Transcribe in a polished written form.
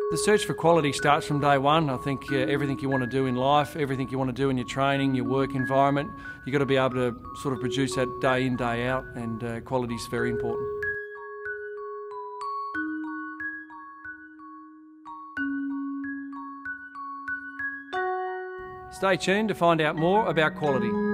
The search for quality starts from day one. I think everything you want to do in life, everything you want to do in your training, your work environment, you've got to be able to sort of produce that day in, day out, and quality is very important. Stay tuned to find out more about quality.